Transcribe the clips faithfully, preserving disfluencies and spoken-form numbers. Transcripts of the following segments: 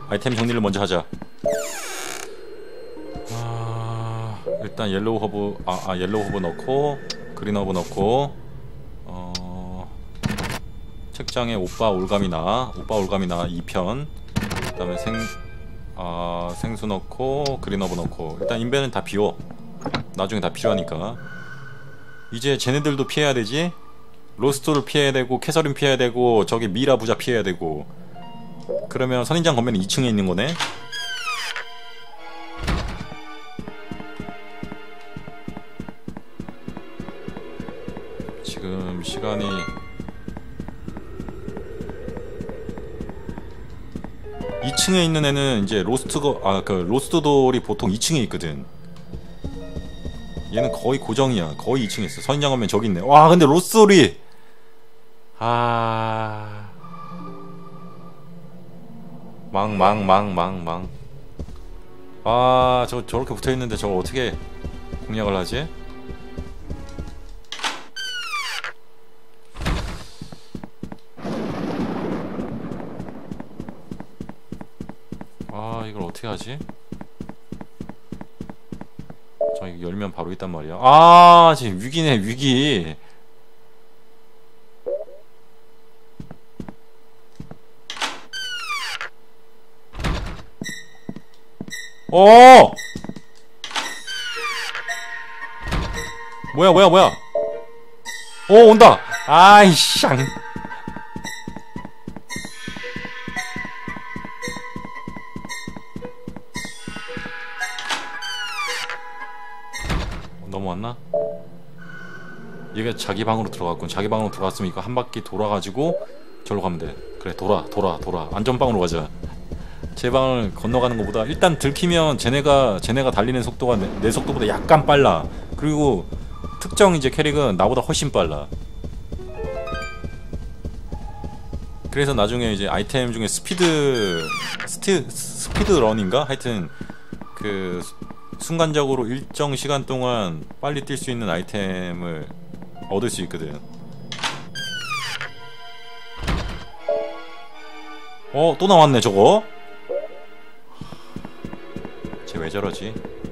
아이템 정리를 먼저 하자. 아, 일단 옐로우 허브 아, 아 옐로우 허브 넣고 그린 허브 넣고 어 책장에 오빠 올가미나 오빠 올가미나 이 편 그 다음에 생 아 생수 넣고 그린 허브 넣고 일단 인벤은 다 비워. 나중에 다 필요하니까. 이제 쟤네들도 피해야 되지. 로스트를 피해야 되고 캐서린 피해야 되고 저기 미라 부자 피해야 되고. 그러면 선인장 건물은 이 층에 있는 거네. 지금 시간이 이 층에 있는 애는 이제 로스트거 아 그 로스트 돌이 보통 이 층에 있거든. 얘는 거의 고정이야. 거의 이 층에 있어. 선인장 건물 저기 있네. 와 근데 로스트 돌이 아 망 망 망 망 망 아 저 저렇게 붙어있는데 저걸 어떻게 공략을 하지? 아 이걸 어떻게 하지? 저 이거 열면 바로 있단 말이야. 아 지금 위기네 위기. 어 뭐야 뭐야 뭐야. 어 온다. 아이씨 넘어왔나? 얘가 자기 방으로 들어갔군. 자기 방으로 들어갔으면 이거 한 바퀴 돌아가지고 저로 가면 돼. 그래 돌아 돌아 돌아 안전방으로 가자. 제 방을 건너가는 것보다 일단 들키면 쟤네가 쟤네가 달리는 속도가 내, 내 속도보다 약간 빨라. 그리고 특정 이제 캐릭은 나보다 훨씬 빨라. 그래서 나중에 이제 아이템 중에 스피드 스티, 스피드 런인가? 하여튼 그 순간적으로 일정 시간 동안 빨리 뛸 수 있는 아이템을 얻을 수 있거든. 어 또 나왔네 저거. 쟤 왜 저러지?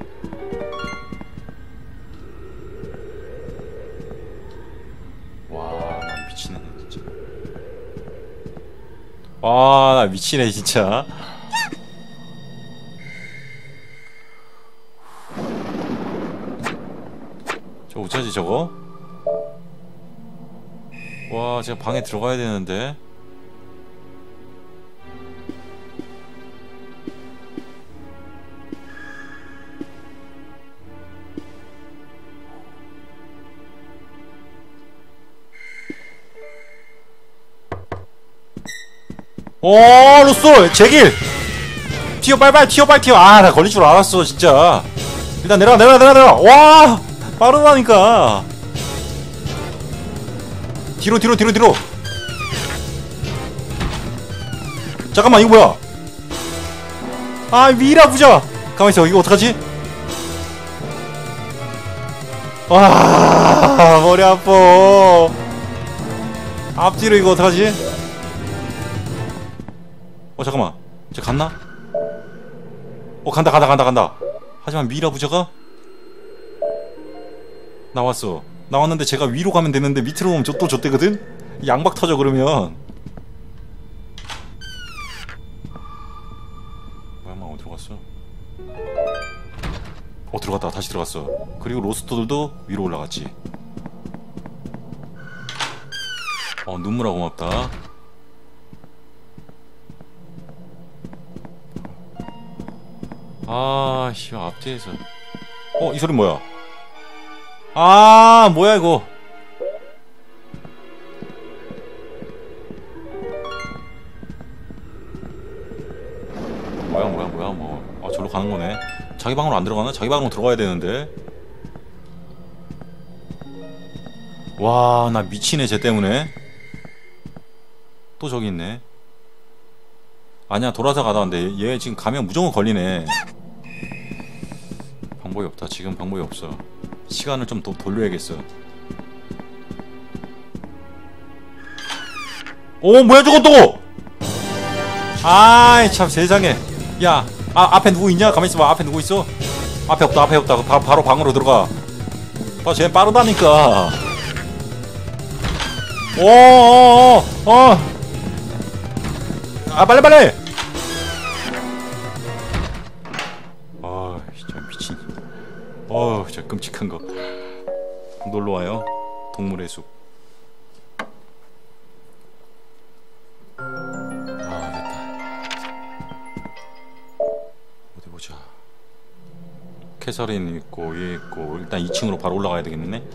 와 나 미치네 진짜. 와 나 미치네 진짜. 저 어쩌지 저거? 와 제가 방에 들어가야 되는데. 오 로쏘 제길 튀어 빨빨 튀어 빨 튀어. 아 나 걸릴 줄 알았어 진짜. 일단 내려가 내려가 내려가 내려가. 와 빠르다니까. 뒤로 뒤로 뒤로 뒤로. 잠깐만 이거 뭐야. 아 미라 부자. 가만있어 이거 어떡하지? 와 머리 아파. 앞뒤로 이거 어떡하지? 어 잠깐만 쟤 갔나? 어 간다 간다 간다 간다. 하지만 미라 부자가 나왔어. 나왔는데 제가 위로 가면 되는데 밑으로 오면 저 또 좆대거든? 양박 터져 그러면. 뭐야 막 어디로 갔어? 어 들어갔다 다시 들어갔어. 그리고 로스터들도 위로 올라갔지. 어 눈물아 고맙다. 아, 씨, 앞뒤에서. 어, 이 소리 뭐야? 아, 뭐야, 이거. 뭐야, 뭐야, 뭐야, 뭐. 아, 저로 가는 거네. 자기 방으로 안 들어가나? 자기 방으로 들어가야 되는데. 와, 나 미치네, 쟤 때문에. 또 저기 있네. 아니야, 돌아서 가다 왔는데 얘, 얘 지금 가면 무조건 걸리네. 방법이 없다. 지금 방법이 없어. 시간을 좀 더 돌려야겠어. 오 뭐야 저거 또! 아이 참 세상에. 야, 아 앞에 누구 있냐? 가만히 있어봐. 앞에 누구 있어? 앞에 없다. 앞에 없다. 바, 바로 방으로 들어가. 아, 쟤 빠르다니까. 오오오 어. 아 빨리 빨리. 아 진짜 미친. 어우 진짜 끔찍한 거. 놀러 와요. 동물의 숲. 아 됐다. 어디 보자. 캐서린 있고 위에 있고 일단 이 층으로 바로 올라가야 되겠네.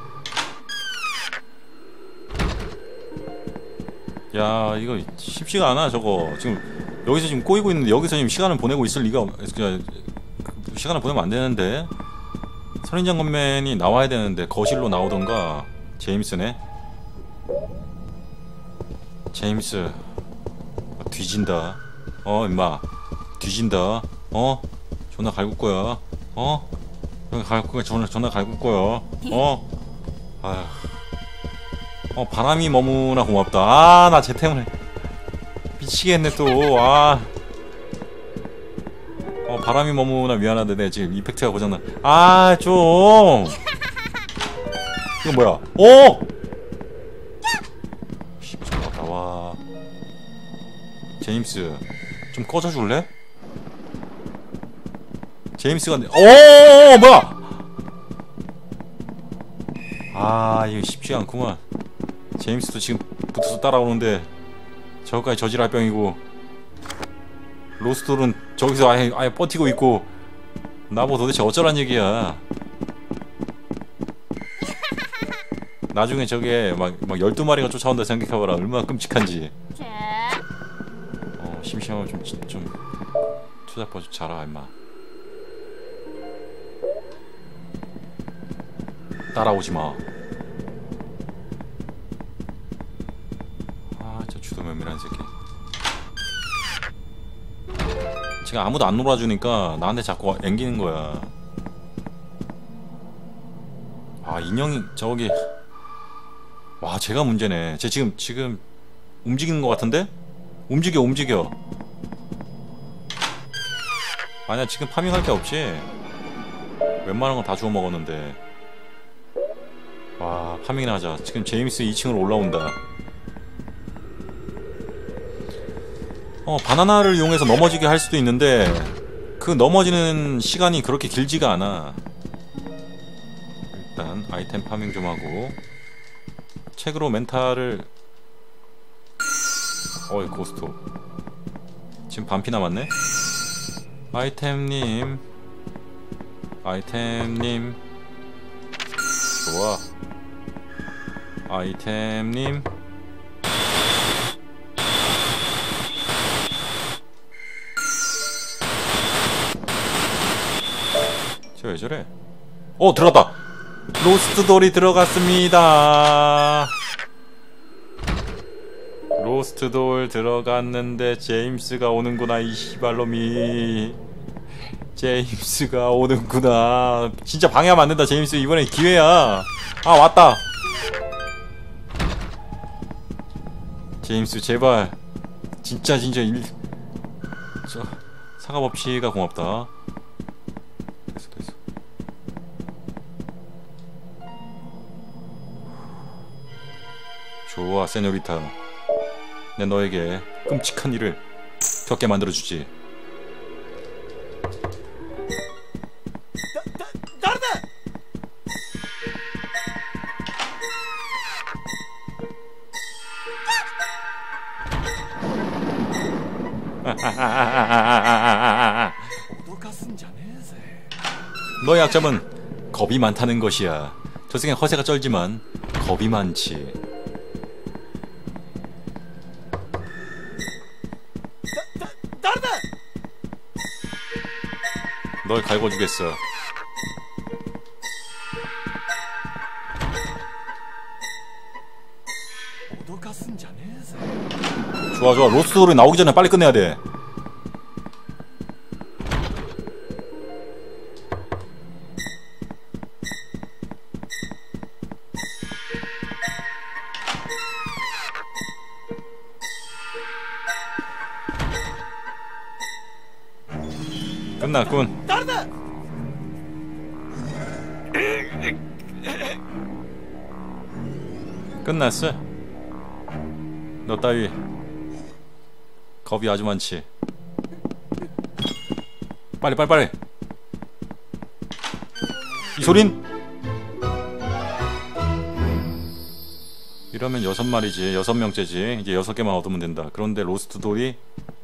야 이거 쉽지가 않아 저거. 지금 여기서 지금 꼬이고 있는데 여기서 지금 시간을 보내고 있을 리가 없... 시간을 보내면 안 되는데. 선인장 건맨이 나와야 되는데 거실로 나오던가. 제임스네. 제임스 뒤진다. 어 임마 뒤진다. 어 존나 갈굴 거야. 어 갈굴 거야. 존나 존나 갈굴 거야. 어 아휴. 어 바람이 머무나 고맙다. 아 나 쟤 때문에 미치겠네 또. 아 어 바람이 머무나 미안한데 내 지금 이펙트가 고장나. 아 좀 이거 뭐야? 오 십자가 나와. 제임스 좀 꺼져 줄래? 제임스가 오 뭐야? 아 이거 쉽지 않구만. 제임스도 지금 붙어서 따라오는데 저거까지 저질할 병이고 로스돌은 저기서 아예, 아예 버티고 있고 나보고 도대체 어쩌란 얘기야. 나중에 저게 막, 막 열두 마리가 쫓아온다 생각해봐라. 얼마나 끔찍한지. 어 심심하면 좀, 좀 투잡버 좀 자라 임마. 따라오지마. 저 주도 면밀한 새끼. 지금 아무도 안 놀아주니까 나한테 자꾸 앵기는 거야. 아 인형이 저기. 와 쟤가 문제네. 쟤 지금 지금 움직이는 거 같은데? 움직여 움직여. 아니야 지금 파밍할 게 없지. 웬만한 건 다 주워 먹었는데. 와 파밍이나 하자. 지금 제임스 이 층으로 올라온다. 어 바나나를 이용해서 넘어지게 할 수도 있는데 그 넘어지는 시간이 그렇게 길지가 않아. 일단 아이템 파밍 좀 하고 책으로 멘탈을. 어이 고스톱. 지금 반피 남았네. 아이템님 아이템님 좋아. 아이템님 쟤 왜 저래? 어 들어갔다. 로스트 돌이 들어갔습니다. 로스트 돌 들어갔는데 제임스가 오는구나. 이 시발놈이. 제임스가 오는구나. 진짜 방해하면 안 된다. 제임스 이번엔 기회야. 아 왔다. 제임스 제발 진짜 진짜 일... 저 사과법치가 고맙다. 됐어 됐어. 좋아 세뇨리타. 내 너에게 끔찍한 일을 겪게 만들어주지. 너의 약점은 겁이 많다는 것이야. 저 생엔 허세가 쩔지만 겁이 많지. 널 갈궈주겠어. 좋아 좋아. 로스트돌이 나오기 전에 빨리 끝내야 돼. 끝났군. 끝났어. 너 따위 겁이 아주 많지. 빨리 빨리 빨리. 이 소린? 이러면 여섯 마리지. 여섯 명째지. 이제 여섯 개만 얻으면 된다. 그런데 로스트 돌이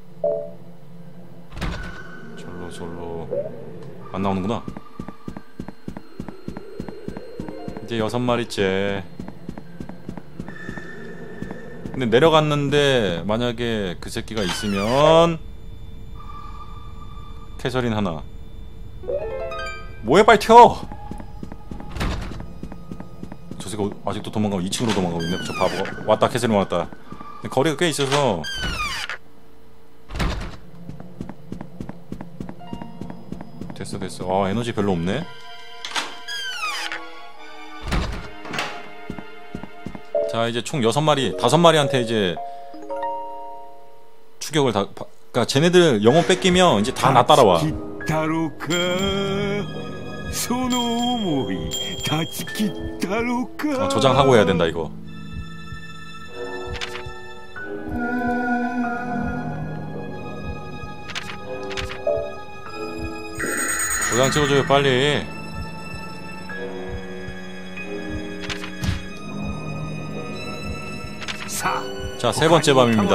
절로 절로 안 나오는구나. 이제 여섯 마리째. 근데 내려갔는데 만약에 그 새끼가 있으면 캐서린 하나. 뭐해 빨리 튀어! 저 새끼 아직도 도망가고 이 층으로 도망가고 있네. 저 바보가. 왔다. 캐서린 왔다. 근데 거리가 꽤 있어서 됐어 됐어. 아 에너지 별로 없네. 자 이제 총 여섯 마리, 다섯 마리한테 이제 추격을 다. 그니까 쟤네들 영혼 뺏기면 이제 다 나 따라와. 어, 저장하고 해야 된다 이거. 저장 찍어줘요 빨리. 자, 세 번째 밤입니다.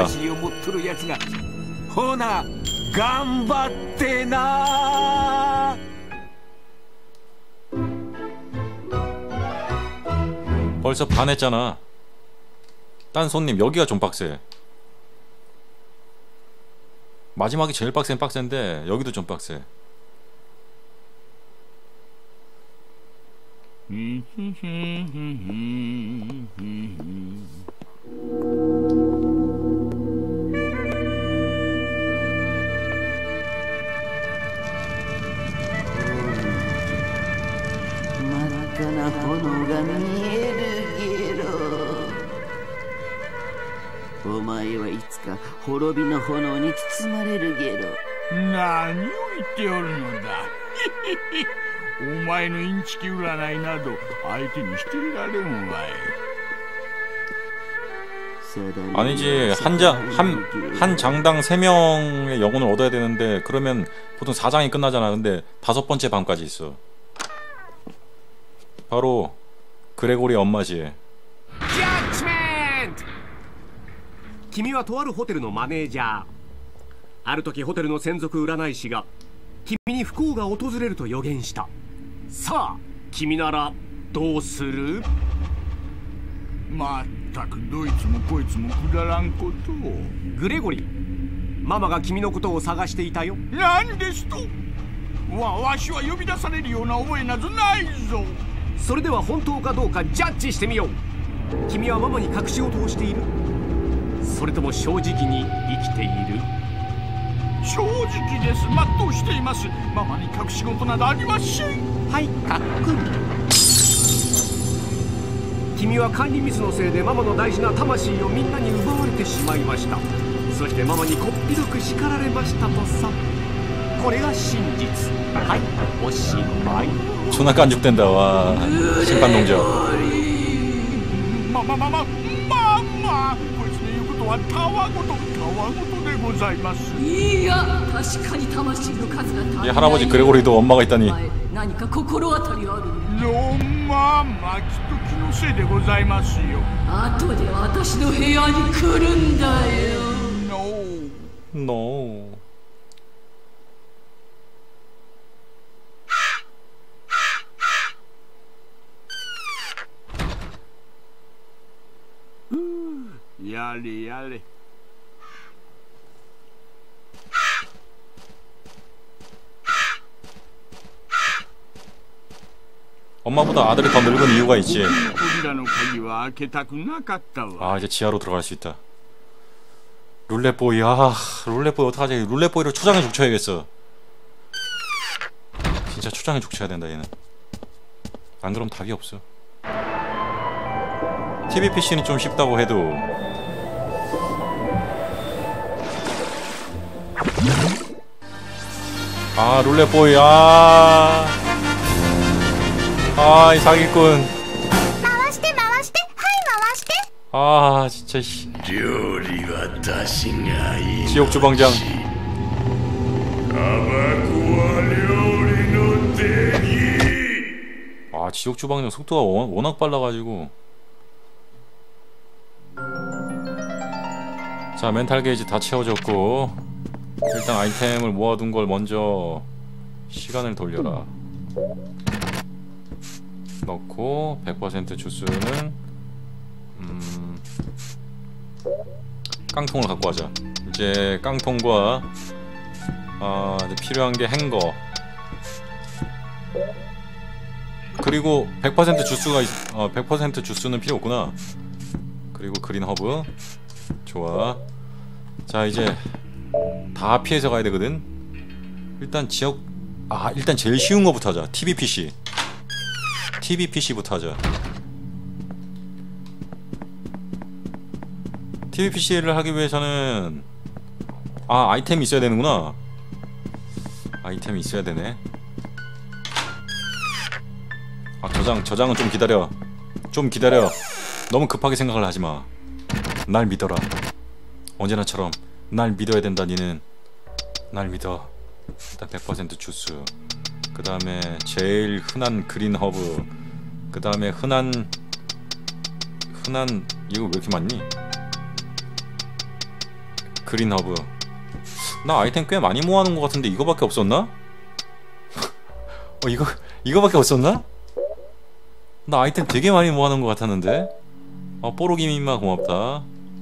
벌써 반 했잖아. 딴 손님 여기가 좀 빡세. 마지막이 제일 빡센 빡센데 여기도 좀 빡세. 何を言っておるのだ。お前のインチキ占いなど相手にしてられんわい。 아니지. 한 장, 한, 한 장당 세 명의 영혼을 얻어야 되는데 그러면 보통 사 장이 끝나잖아. 근데 다섯 번째 방까지 있어. 바로 그레고리 엄마지. 君はとあるホテルのマネージャー。ある時ホテルの専属占い師が君に不幸が訪れると予言した。さあ君ならどうする？ まったくどいつもこいつもくだらんことを。 グレゴリー、ママが君のことを探していたよ。 何ですと？わ、わしは呼び出されるような覚えなどないぞ。 それでは本当かどうかジャッジしてみよう。君はママに隠し事をしている？それとも正直に生きている？ 正直です。全うしています。ママに隠し事などありません。 はい、かっくり。君は管理ミスのせいでママの大事な魂をみんなに奪われてしまいました。そしてママにこっぴどく叱られましたとさ。これが真実。はい、おしまい。 존나 깐죽된다. 와 심판동정. ままままままこいつの言うことはたわごとたわごとでございます。 いや、確かに魂の数が足りない。 이 할아버지 그레고리도 엄마가 있다니. 何か心当たりある？ のままきっと気のせいでございますよ。 後で私の部屋に来るんだよ。 No. No. やれやれ。 엄마보다 아들이 더 늙은 이유가 있지. 아 이제 지하로 들어갈 수 있다. 룰렛보이. 아 룰렛보이 어떡하지. 룰렛보이를 초장에 족쳐야겠어. 진짜 초장에 족쳐야 된다 얘는. 안 그럼 답이 없어. 티비 피씨는 좀 쉽다고 해도 아 룰렛보이. 아 아 이 사기꾼. 아 진짜 씨. 지옥 주방장. 아 지옥 주방장 속도가 워, 워낙 빨라가지고. 자 멘탈 게이지 다 채워졌고 일단 아이템을 모아둔 걸 먼저 시간을 돌려라 넣고 백 퍼센트 주스는 음 깡통을 갖고 가자. 이제 깡통과 아 이제 필요한 게 행거 그리고 백 퍼센트 주스가 있, 어 백 퍼센트 주스는 필요 없구나. 그리고 그린 허브. 좋아. 자 이제 다 피해서 가야 되거든. 일단 지역 아 일단 제일 쉬운 거부터 하자. 티비피씨 티비피씨부터 하자. 티비피씨를 하기 위해서는 아 아이템이 있어야 되는구나. 아이템이 있어야 되네. 아 저장 저장은 좀 기다려. 좀 기다려. 너무 급하게 생각을 하지마. 날 믿어라. 언제나처럼 날 믿어야 된다. 니는 날 믿어. 일단 백 퍼센트 주스 그 다음에 제일 흔한 그린 허브 그 다음에 흔한 흔한 이거 왜 이렇게 많니? 그린 허브. 나 아이템 꽤 많이 모아놓은 것 같은데 이거밖에 없었나? 어 이거 이거밖에 없었나? 나 아이템 되게 많이 모아놓은 것 같았는데. 어 뽀로기 민마 고맙다.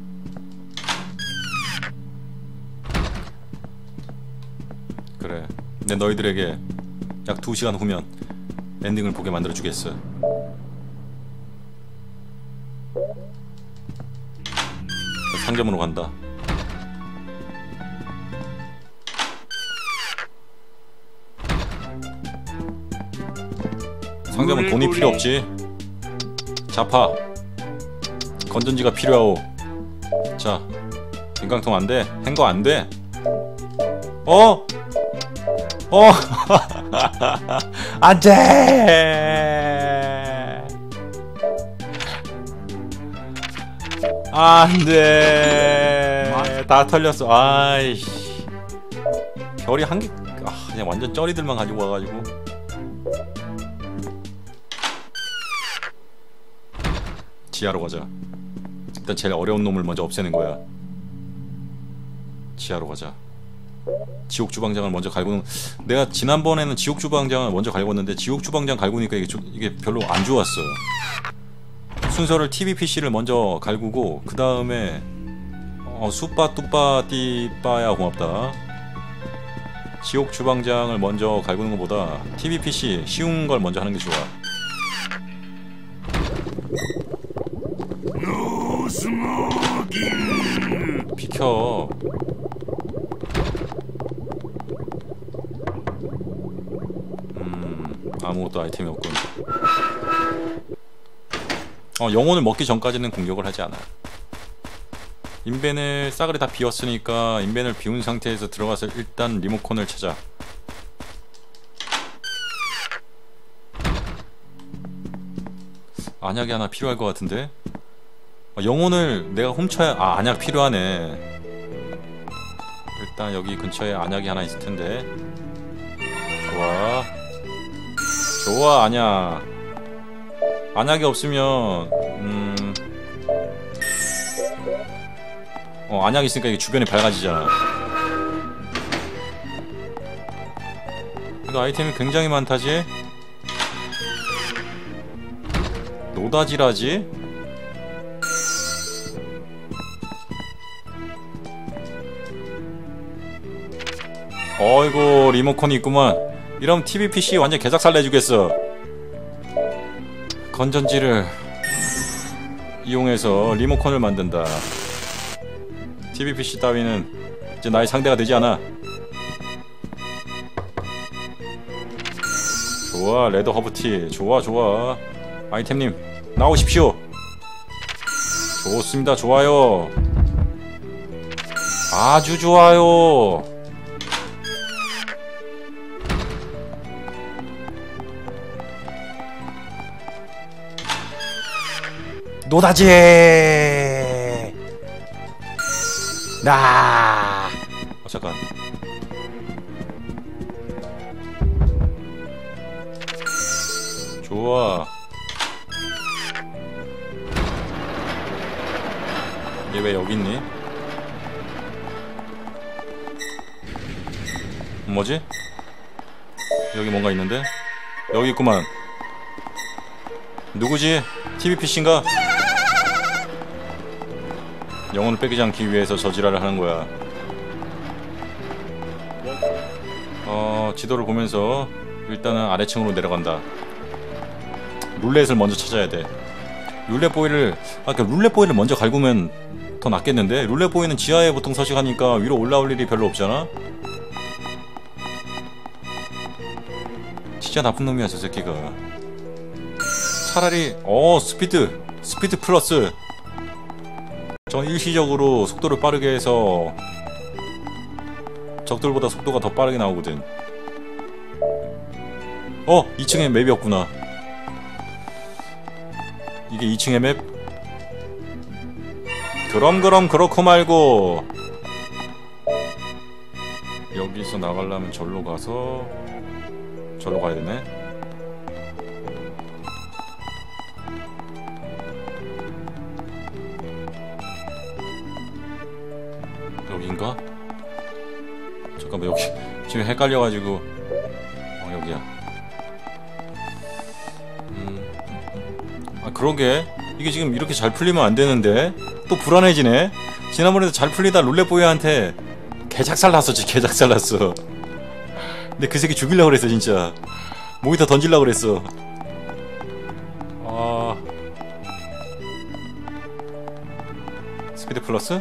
그래 내 너희들에게 약 두 시간 후면 엔딩을 보게 만들어주겠어. 상점으로 간다. 상점은 돈이 필요 없지. 자파 건전지가 필요하오. 자 빈깡통 안돼. 행거 안돼. 어? 어? 안돼. 안돼. 다 털렸어. 아이씨 별이 한 개. 아 그냥 완전 쩌리들만 가지고 와가지고. 지하로 가자. 일단 제일 어려운 놈을 먼저 없애는 거야. 지하로 가자. 지옥 주방장을 먼저 갈구는. 내가 지난번에는 지옥 주방장을 먼저 갈궜는데 지옥 주방장 갈구니까 이게, 조, 이게 별로 안 좋았어. 순서를 티비피씨를 먼저 갈구고 그 다음에 어, 수빠 뚜빠 띠빠야 고맙다. 지옥 주방장을 먼저 갈구는 것보다 티비피씨 쉬운 걸 먼저 하는 게 좋아. 비켜. 음 아무것도 아이템이 없군. 어 영혼을 먹기 전까지는 공격을 하지 않아. 인벤을 싸그리 다 비웠으니까 인벤을 비운 상태에서 들어가서 일단 리모컨을 찾아. 안약이 하나 필요할 것 같은데. 어, 영혼을 내가 훔쳐야. 아 안약 필요하네. 일단 여기 근처에 안약이 하나 있을 텐데. 좋아 좋아. 안약 안약이 없으면 음... 어 안약이 있으니까 이게 주변이 밝아지잖아. 이거 아이템이 굉장히 많다지. 노다지라지. 어이구 리모컨이 있구만. 이러면 티비피씨 완전 개작살 내주겠어. 건전지를 이용해서 리모컨을 만든다. 티비피씨 따위는 이제 나의 상대가 되지 않아. 좋아 레드 허브티. 좋아 좋아. 아이템님 나오십시오. 좋습니다. 좋아요. 아주 좋아요. 노다지. 나. 어, 잠깐. 좋아. 얘 왜 여기 있니? 뭐지? 여기 뭔가 있는데? 여기 있구만. 누구지? 티비피씨인가? 영혼을 뺏기지 않기 위해서 저지랄을 하는 거야. 어... 지도를 보면서 일단은 아래층으로 내려간다. 룰렛을 먼저 찾아야 돼. 룰렛 보이를... 아, 그러니까 룰렛 보이를 먼저 갈구면 더 낫겠는데? 룰렛 보이는 지하에 보통 서식하니까 위로 올라올 일이 별로 없잖아? 진짜 나쁜 놈이야 저 새끼가. 차라리 어 스피드 스피드 플러스 전 일시적으로 속도를 빠르게 해서 적들보다 속도가 더 빠르게 나오거든. 어! 이 층에 맵이 없구나. 이게 이 층의 맵? 그럼 그럼 그렇고 말고 여기서 나가려면 절로 가서 절로 가야 되네. 여긴가? 잠깐만 여기 지금 헷갈려가지고 어 여기야. 음, 아 그러게 이게 지금 이렇게 잘 풀리면 안 되는데 또 불안해지네. 지난번에도 잘 풀리다 룰렛보이한테 개작살 났었지. 개작살 났어. 근데 그 새끼 죽이려고 그랬어 진짜. 모니터 던지려고 그랬어. 아... 스피드 플러스?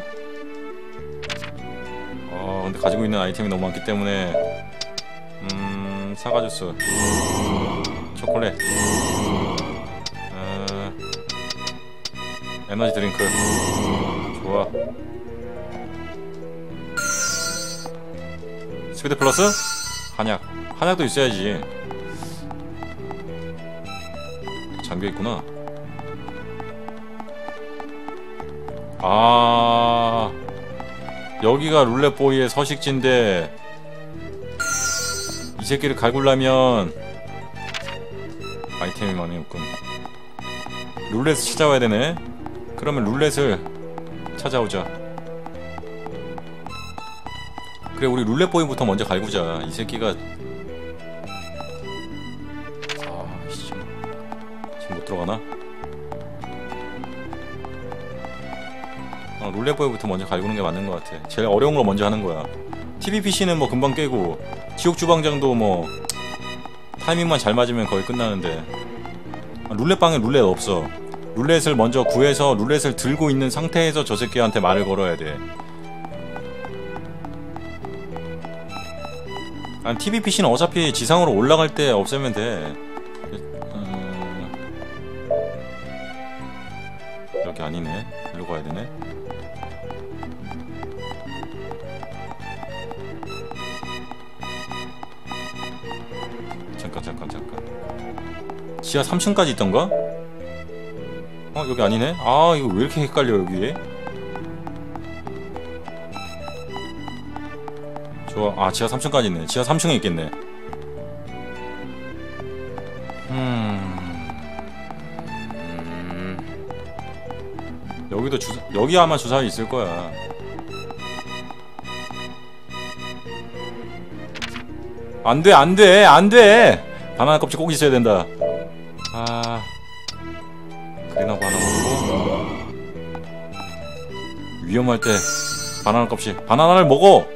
어... 근데 가지고 있는 아이템이 너무 많기 때문에 음... 사과주스 초콜릿 어... 에너지 드링크 좋아. 스피드 플러스? 한약 한약도 있어야지. 잠겨있구나. 아 여기가 룰렛보이의 서식지인데 이 새끼를 갈굴려면 아이템이 많이 없군. 룰렛을 찾아와야 되네. 그러면 룰렛을 찾아오자. 그래 우리 룰렛보이부터 먼저 갈구자. 이 새끼가 아 씨 지금 못 들어가나? 어, 룰렛보이부터 먼저 갈구는 게 맞는 것 같아. 제일 어려운 걸 먼저 하는 거야. 티비피씨는 뭐 금방 깨고 지옥주방장도 뭐 타이밍만 잘 맞으면 거의 끝나는데 아, 룰렛방에 룰렛 없어. 룰렛을 먼저 구해서 룰렛을 들고 있는 상태에서 저 새끼한테 말을 걸어야 돼. 아니 티비피씨는 어차피 지상으로 올라갈 때 없애면 돼. 음... 여기 아니네. 일로 가야 되네. 잠깐 잠깐 잠깐. 지하 삼 층까지 있던가? 어 여기 아니네. 아 이거 왜 이렇게 헷갈려 여기. 좋아. 아 지하 삼 층까지 있네. 지하 삼 층에 있겠네. 음... 음... 여기도 주사... 여기 아마 주사위 있을 거야. 안돼 안돼 안돼. 바나나 껍질 꼭 있어야 된다. 아... 그린하고 하나 먹고 위험할 때 바나나 껍질. 바나나를 먹어.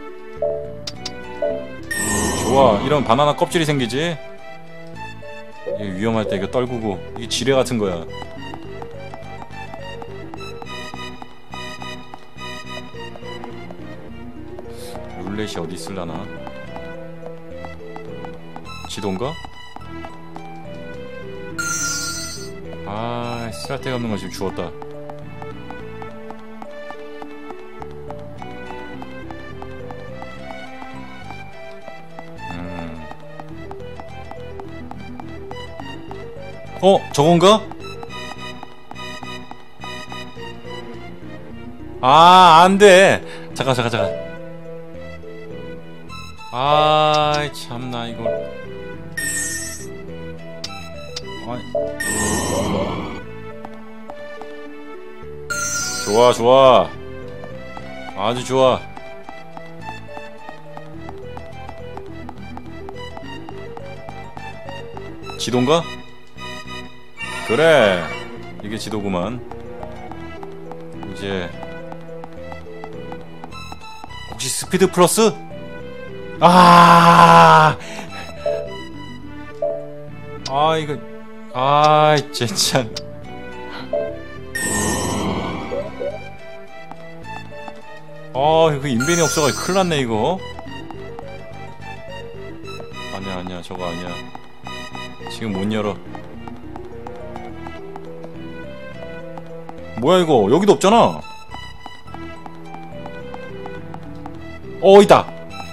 좋아. 이런 바나나 껍질이 생기지. 이게 위험할 때 이거 떨구고. 이게 지뢰 같은 거야. 룰렛이 어디 있을라나? 지도인가? 아, 쓸데가 없는 거 지금 주웠다. 음. 어, 저건가? 아, 안돼. 잠깐 잠깐 잠깐. 아이 참나 이걸. 아이. 좋아 좋아. 아주 좋아. 지도인가? 그래, 이게 지도구만. 이제 혹시 스피드 플러스? 아, 아 이거, 아 진짜. 아 이거 인벤이 없어가지고 큰일났네 이거. 아니야 아니야 저거 아니야. 지금 못 열어. 뭐야 이거 여기도 없잖아. 어 있다.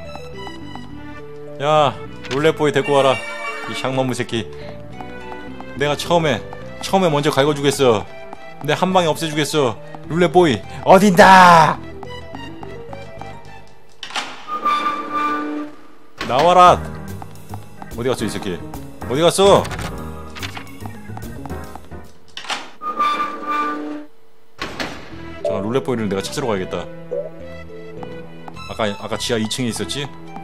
야 룰렛보이 데리고 와라. 이 샹머무 새끼. 내가 처음에 처음에 먼저 갈궈주겠어. 내 한방에 없애주겠어. 룰렛보이 어딘다. 나와라. 어디갔어 이 새끼. 어디갔어. 잠깐 룰렛보이를 내가 찾으러 가야겠다. 아까 아까 지하 이 층에 있었지?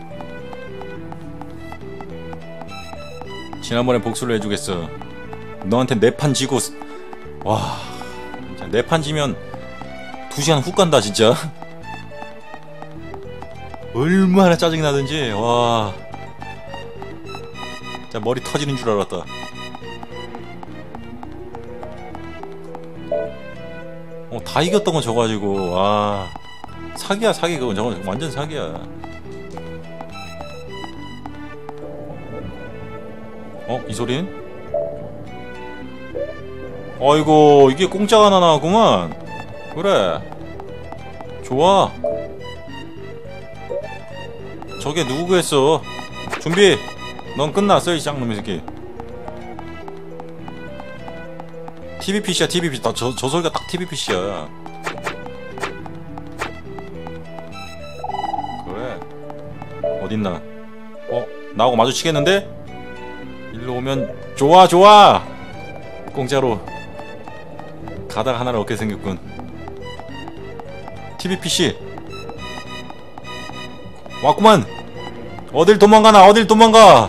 지난번에 복수를 해주겠어. 너한테 네 판 지고. 와 진짜 네 판 지면 두 시간 훅 간다 진짜. 얼마나 짜증이 나든지. 와 진짜 머리 터지는 줄 알았다. 어, 다 이겼던 건 저거 가지고. 와 사기야 사기. 그건 저거 완전 사기야. 어? 이 소리는? 어이구 이게 공짜가 하나 나왔구만. 그래 좋아. 저게 누구겠어. 준비. 넌 끝났어 이 쌍놈의 새끼. 티비피씨야 티비피씨. 저, 저 소리가 딱 티비피씨야. 그래 어딨나. 어? 나하고 마주치겠는데? 일로 오면 좋아 좋아. 공짜로 가다가 하나를 얻게 생겼군. 티비피씨 왔구만. 어딜 도망가나. 어딜 도망가.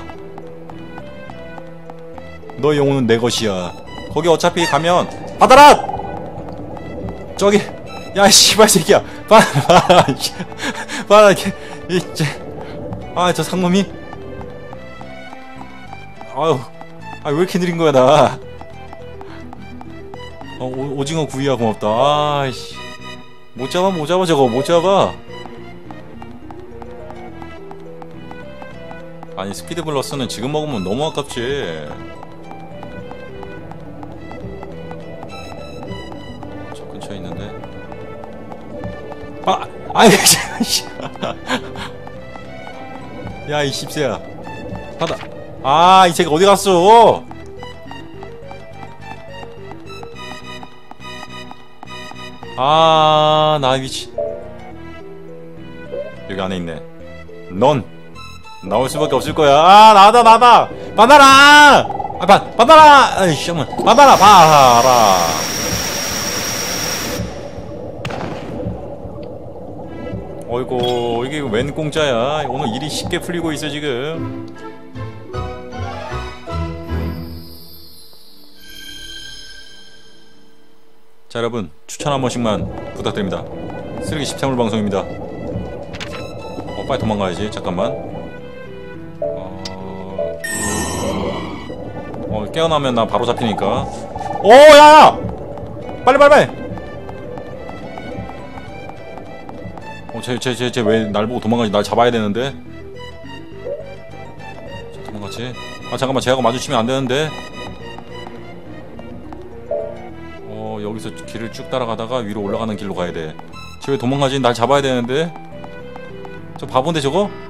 너의 영혼은 내 것이야. 거기 어차피 가면 받아라. 저기 야 씨발 새끼야. 받아라 받아라. 이제 아 저 상놈이. 아유 아 왜 이렇게 느린 거야 나. 어 오, 오징어 구이야 고맙다. 아이씨 못 잡아 못 잡아 저거 못 잡아. 아니 스피드 플러스는 지금 먹으면 너무 아깝지. 저 근처에 있는데. 아! 아이 야 이 씹새야 받아. 아 이 새끼 어디 갔어. 아 나 미치. 여기 안에 있네. 넌 나올 수밖에 없을 거야. 아 나다 나다. 받아라. 아 받 받아라. 아이씨 한번 받아라 받아라. 어이구 이게 웬 공짜야. 오늘 일이 쉽게 풀리고 있어 지금. 자 여러분 추천 한 번씩만 부탁드립니다. 쓰레기 십삼 홀 방송입니다. 어 빨리 도망가야지. 잠깐만. 어... 어 깨어나면 나 바로 잡히니까. 오 야야 빨리 빨리 빨리. 어 쟤 쟤 쟤 쟤 왜 날 보고 도망가지. 날 잡아야 되는데. 도망갔지. 아 잠깐만 쟤하고 마주치면 안 되는데. 여기서 길을 쭉 따라가다가 위로 올라가는 길로 가야 돼. 쟤 왜 도망가지? 날 잡아야 되는데. 저 바본데 저거?